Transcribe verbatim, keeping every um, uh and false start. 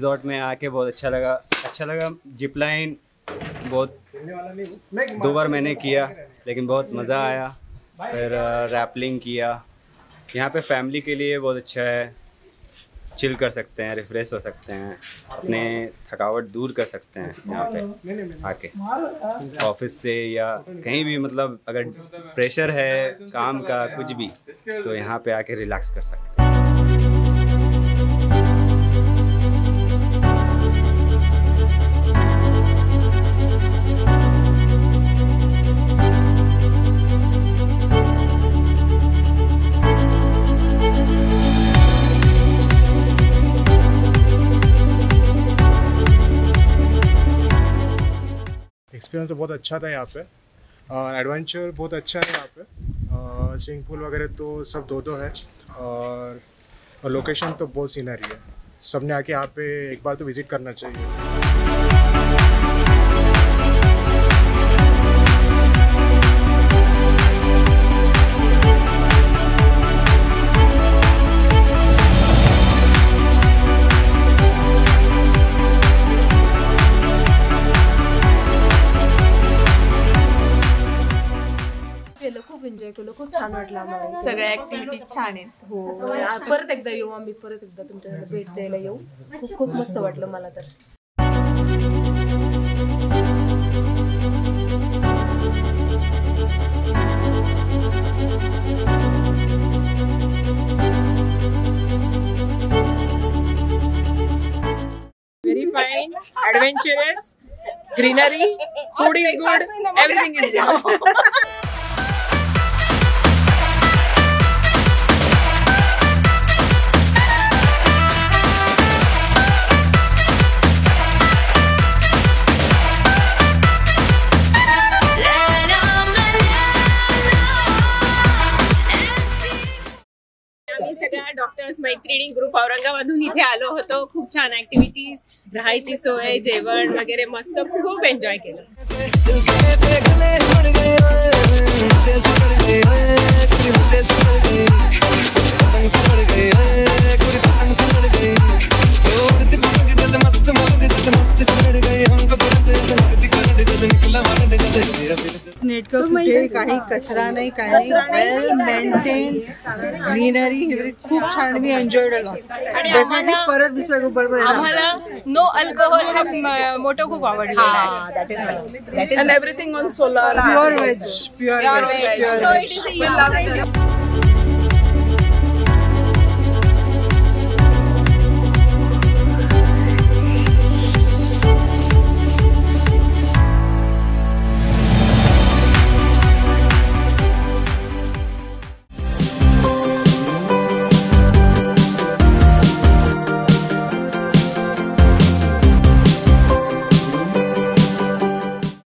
Resort में आके बहुत अच्छा लगा अच्छा लगा जिप लाइन बहुत दो बार मैंने किया लेकिन बहुत मज़ा आया। फिर रैपलिंग किया। यहाँ पे फैमिली के लिए बहुत अच्छा है, चिल कर सकते हैं, रिफ्रेश हो सकते हैं, अपने थकावट दूर कर सकते हैं यहाँ पे आके। ऑफिस से या कहीं भी मतलब अगर प्रेशर है काम का कुछ भी तो यहाँ पे आके रिलैक्स कर सकते हैं। एक्सपीरियंस तो बहुत अच्छा था यहाँ पे और एडवेंचर बहुत अच्छा है यहाँ पे। स्विमिंग पूल वगैरह तो सब दो दो है और, और लोकेशन तो बहुत सीनरी है। सबने आके यहाँ पे एक बार तो विज़िट करना चाहिए। खूप एन्जॉय केलं, खूप छान वाटलं आम्हाला। सगळ्या ऍक्टिव्हिटीज छान आहेत। हो, परत एकदा येऊ आम्ही, परत एकदा तुमच्याकडे भेट द्यायला येऊ। खूप खूप मस्त वाटलं मला तर। Very fine, adventurous, greenery, food is good, everything is good. आम्ही सगळ्या डॉक्टर्स मैत्रिणी ग्रुप औरंगाबादहून इथे आलो होतो। खूप छान ऍक्टिव्हिटीज, राहायची सोय, जेवण वगैरे मस्त, खूप एन्जॉय केलं। नेटकं कुठे काही कचरा नाही, काही नाही, वेल मेंटेन ग्रीनरी, खूप छान। मी एन्जॉयड आणि आम्हाला परत दुसऱ्या बरोबर आम्हाला नो अल्कोहोल हा मोटो खूप आवडला। That is that is everything on solar, pure veg, pure veg, so it is a